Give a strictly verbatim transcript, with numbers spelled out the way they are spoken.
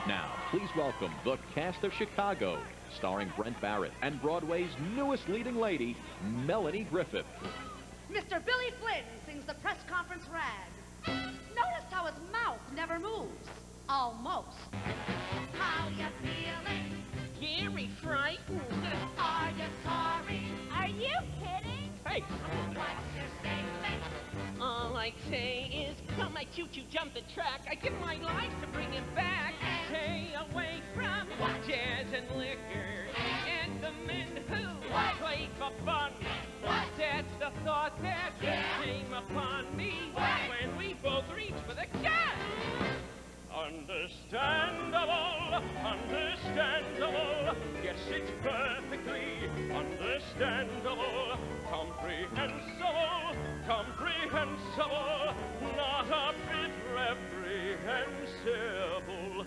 Now, please welcome the cast of Chicago, starring Brent Barrett and Broadway's newest leading lady, Melanie Griffith. Mister Billy Flynn sings the press conference rag. Notice how his mouth never moves. Almost. How you feeling? Very frightened. Are you sorry? Are you kidding? Hey, What's your statement? all I say is, come my choo-choo jump the track. I give my life to bring him back. Stay away from jazz and liquor and the men who play for fun. That's the thought that came upon me when we both reached for the gun. Understandable, understandable, yes, it's perfectly understandable, comprehensible, comprehensible, not a bit reprehensible.